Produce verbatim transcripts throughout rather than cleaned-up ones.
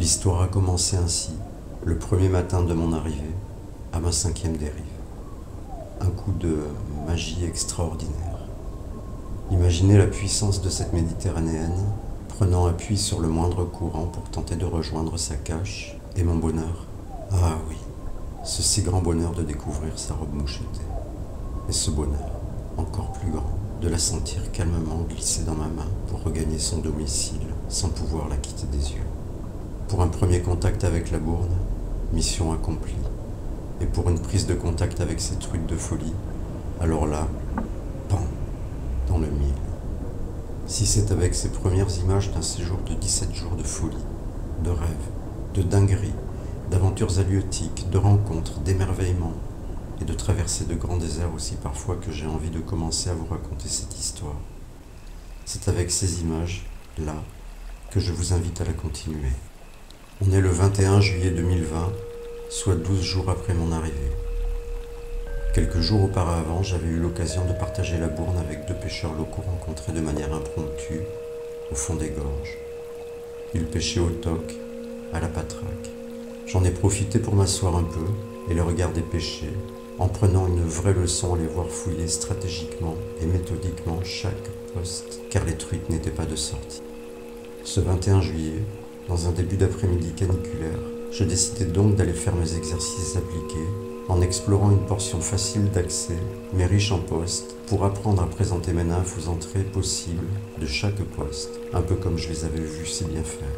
L'histoire a commencé ainsi, le premier matin de mon arrivée, à ma cinquième dérive. Un coup de magie extraordinaire. Imaginez la puissance de cette Méditerranéenne, prenant appui sur le moindre courant pour tenter de rejoindre sa cache, et mon bonheur. Ah oui, ce si grand bonheur de découvrir sa robe mouchetée. Et ce bonheur, encore plus grand, de la sentir calmement glisser dans ma main pour regagner son domicile sans pouvoir la quitter des yeux. Pour un premier contact avec la bourne, mission accomplie. Et pour une prise de contact avec ces trucs de folie, alors là, pan, dans le mille. Si c'est avec ces premières images d'un séjour de dix-sept jours de folie, de rêve, de dinguerie, d'aventures halieutiques, de rencontres, d'émerveillements, et de traverser de grands déserts aussi parfois que j'ai envie de commencer à vous raconter cette histoire. C'est avec ces images, là, que je vous invite à la continuer. On est le vingt et un juillet deux mille vingt, soit douze jours après mon arrivée. Quelques jours auparavant, j'avais eu l'occasion de partager la bourne avec deux pêcheurs locaux rencontrés de manière impromptue au fond des gorges. Ils pêchaient au toc, à la patraque. J'en ai profité pour m'asseoir un peu et les regarder pêcher, en prenant une vraie leçon à les voir fouiller stratégiquement et méthodiquement chaque poste, car les truites n'étaient pas de sortie. Ce vingt et un juillet, dans un début d'après-midi caniculaire, je décidai donc d'aller faire mes exercices appliqués en explorant une portion facile d'accès, mais riche en postes, pour apprendre à présenter mes nymphes aux entrées possibles de chaque poste, un peu comme je les avais vus si bien faire.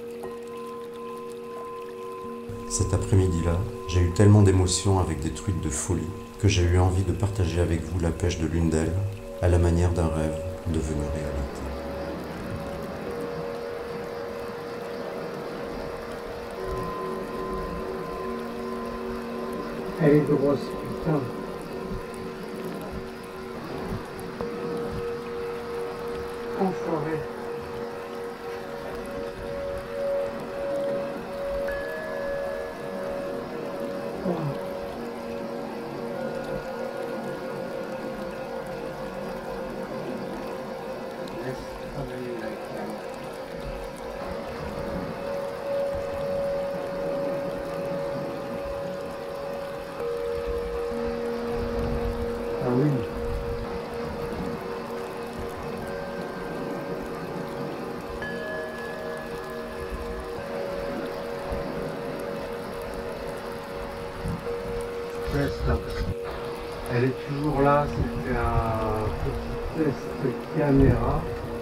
Cet après-midi-là, j'ai eu tellement d'émotions avec des truites de folie que j'ai eu envie de partager avec vous la pêche de l'une d'elles, à la manière d'un rêve devenu réalité. Elle est grosse, putain. Enfoiré. Oh. Laisse travailler la cam. Ah oui. Test. Elle est toujours là, c'était un petit test caméra.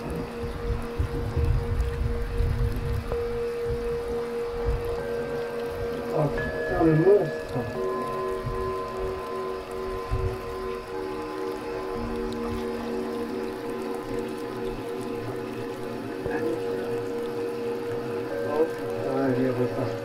Oh putain, le monstre! Oh putain, elle est repartie.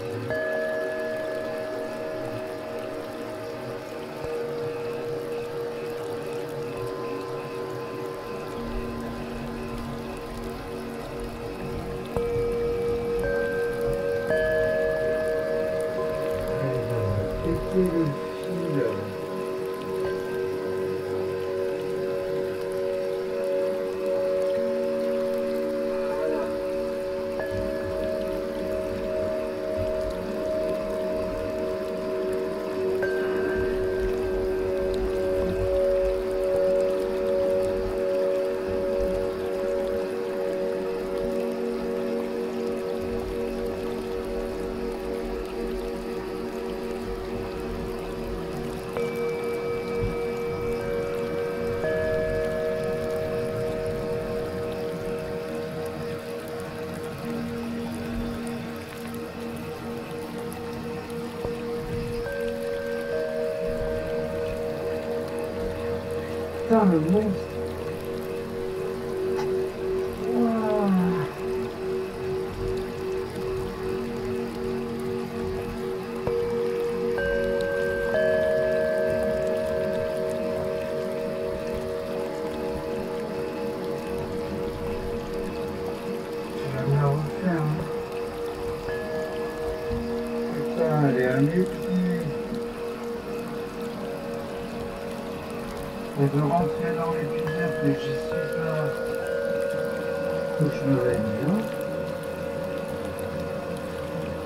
Elle va péter le fil. Putain, le monstre. Ouah. Je vais me la refaire. Hein. Putain, elle est à mes pieds. Et de rentrer dans l'épisode que je suis là, où je me réveille bien.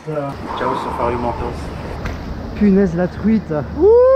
ça. Ciao Safari Mentos. Punaise la truite. Ouh.